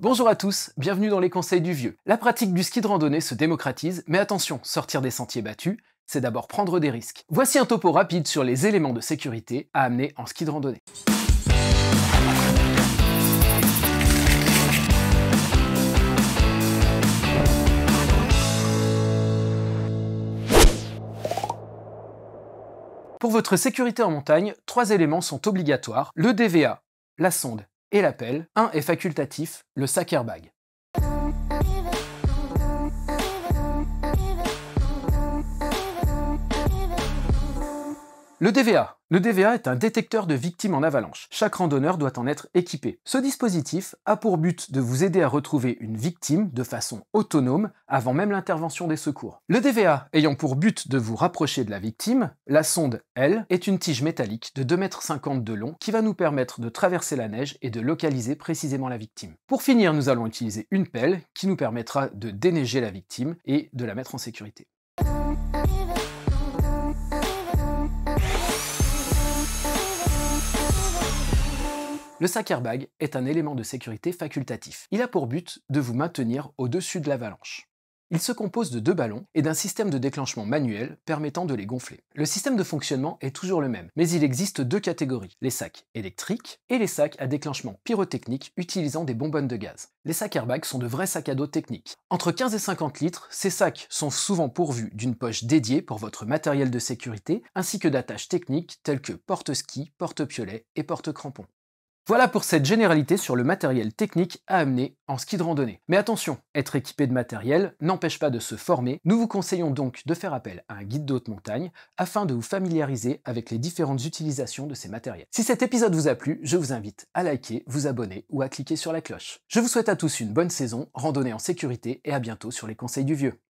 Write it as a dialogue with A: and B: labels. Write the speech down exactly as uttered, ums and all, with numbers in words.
A: Bonjour à tous, bienvenue dans les conseils du vieux. La pratique du ski de randonnée se démocratise, mais attention, sortir des sentiers battus, c'est d'abord prendre des risques. Voici un topo rapide sur les éléments de sécurité à amener en ski de randonnée. Pour votre sécurité en montagne, trois éléments sont obligatoires, le D V A, la sonde et la pelle. Un est facultatif, le sac airbag. Le D V A. Le D V A est un détecteur de victimes en avalanche. Chaque randonneur doit en être équipé. Ce dispositif a pour but de vous aider à retrouver une victime de façon autonome avant même l'intervention des secours. Le D V A ayant pour but de vous rapprocher de la victime, la sonde, elle, est une tige métallique de deux mètres cinquante de long qui va nous permettre de traverser la neige et de localiser précisément la victime. Pour finir, nous allons utiliser une pelle qui nous permettra de déneiger la victime et de la mettre en sécurité. Le sac airbag est un élément de sécurité facultatif. Il a pour but de vous maintenir au-dessus de l'avalanche. Il se compose de deux ballons et d'un système de déclenchement manuel permettant de les gonfler. Le système de fonctionnement est toujours le même, mais il existe deux catégories, les sacs électriques et les sacs à déclenchement pyrotechnique utilisant des bonbonnes de gaz. Les sacs airbags sont de vrais sacs à dos techniques. Entre quinze et cinquante litres, ces sacs sont souvent pourvus d'une poche dédiée pour votre matériel de sécurité, ainsi que d'attaches techniques telles que porte-ski, porte-piolet et porte-crampons. Voilà pour cette généralité sur le matériel technique à amener en ski de randonnée. Mais attention, être équipé de matériel n'empêche pas de se former. Nous vous conseillons donc de faire appel à un guide de haute montagne afin de vous familiariser avec les différentes utilisations de ces matériels. Si cet épisode vous a plu, je vous invite à liker, vous abonner ou à cliquer sur la cloche. Je vous souhaite à tous une bonne saison, randonnée en sécurité et à bientôt sur les conseils du vieux.